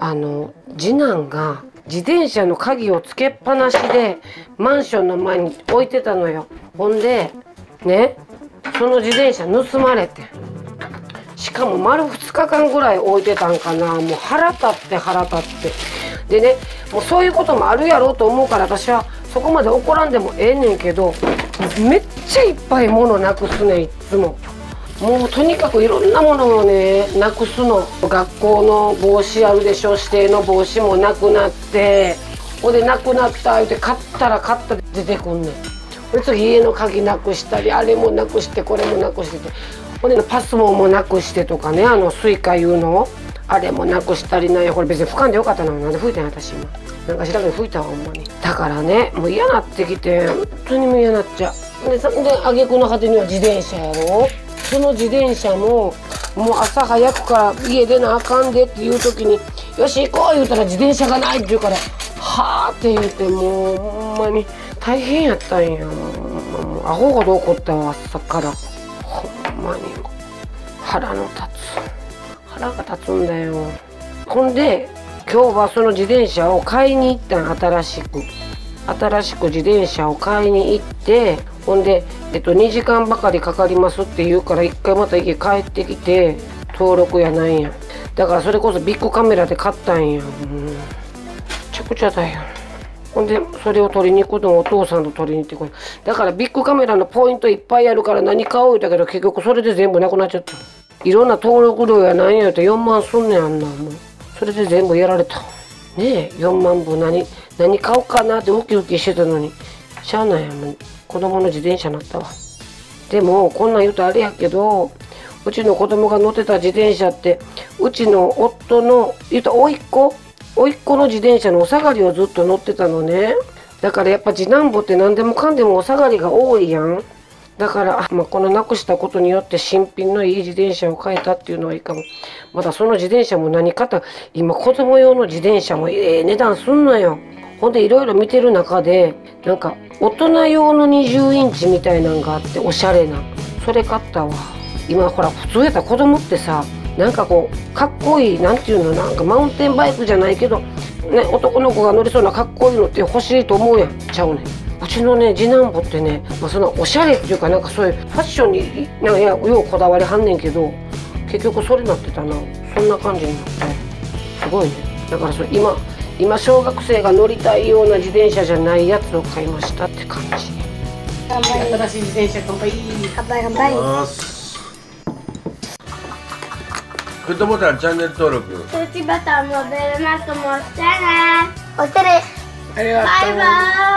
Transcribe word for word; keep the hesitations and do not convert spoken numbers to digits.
あの次男が自転車の鍵をつけっぱなしでマンションの前に置いてたのよ。ほんでね、その自転車盗まれて、しかも丸ふつかかんぐらい置いてたんかな。もう腹立って腹立って。でね、もうそういうこともあるやろうと思うから、私はそこまで怒らんでもええねんけど、めっちゃいっぱい物なくすねん、いっつも。もうとにかくいろんなものをねなくすの。学校の帽子あるでしょ、指定の帽子もなくなって、ほんでなくなった言うて買ったら買ったで出てくんねん。ほんで次家の鍵なくしたり、あれもなくしてこれもなくしてて、ほんでパスモもなくしてとかね、あのスイカいうのあれもなくしたりなんや。これ別に吹かんでよかったのになんで吹いたんや私今。なんか知らんけど吹いたわほんまに。だからね、もう嫌なってきて、本当にもう嫌なっちゃう。でそんで挙句の果てには自転車やろ。その自転車ももう朝早くから家出なあかんでっていう時に「よし行こう」言うたら自転車がないって言うから「はあ」って言うて、もうほんまに大変やったんや。もうアホほど怒ったわ朝から。ほんまに腹の立つ腹が立つんだよ。ほんで今日はその自転車を買いに行ったん。新しく新しく自転車を買いに行って、ほんで、えっと、にじかんばかりかかりますって言うから、いっかいまた家帰ってきて登録やないんや。だからそれこそビッグカメラで買ったんや。うん、めちゃくちゃだよ。ほんでそれを取りに行くのをお父さんと取りに行ってこい。だからビッグカメラのポイントいっぱいあるから何買おう言ったけど、結局それで全部なくなっちゃった。いろんな登録料や何や言うてよんまんすんねん、あんなもう。それで全部やられた。ねえ、よんまんぶん何何買おうかなってウキウキしてたのに、しゃあないやん。もう子供の自転車になったわ。でもこんなん言うとあれやけど、うちの子供が乗ってた自転車ってうちの夫の言うと甥っ子甥っ子の自転車のお下がりをずっと乗ってたのね。だからやっぱ次男坊って何でもかんでもお下がりが多いやん。だから、まあ、このなくしたことによって新品のいい自転車を買えたっていうのはいいかも。またその自転車も何かと、今子供用の自転車もええ値段すんのよ。ほんでいろいろ見てる中で、なんか大人用のにじゅうインチみたいなんがあって、おしゃれなそれ買ったわ。今ほら普通やったら子供ってさ、なんかこうかっこいい、なんていうの、なんかマウンテンバイクじゃないけどね、男の子が乗りそうなかっこいいのって欲しいと思うやん。ちゃうねん。うちのね次男坊ってね、まあ、そのおしゃれっていうか、なんかそういうファッションになんかようこだわりはんねんけど、結局それになってたな。そんな感じになってすごいね。だからそれ今今小学生が乗りたいような自転車じゃないやつを買いましたって感じ。新しい自転車乾杯。 乾杯乾杯。 グッドボタン、チャンネル登録、 通知ボタンもベルマークも押してね。押してね。 ありがとう。 バイバーイ。